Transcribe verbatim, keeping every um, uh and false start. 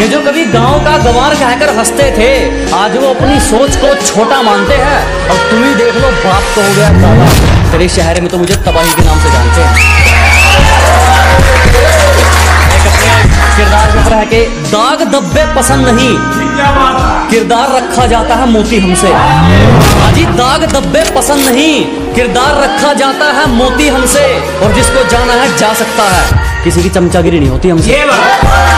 ये जो कभी गांव का गंवार कहकर हंसते थे, आज वो अपनी सोच को छोटा मानते हैं। और तुम ही देख लो, बाप तो हो गया दादा, तेरे शहर में तो मुझे तबाही के नाम से जानते हैं। किरदार के ऊपर है कि दाग धब्बे पसंद नहीं, किरदार रखा जाता है मोती हमसे। हाजी दाग धब्बे पसंद नहीं, किरदार रखा जाता है मोती हमसे। और जिसको जाना है जा सकता है, किसी की चमचागिरी नहीं होती हमसे।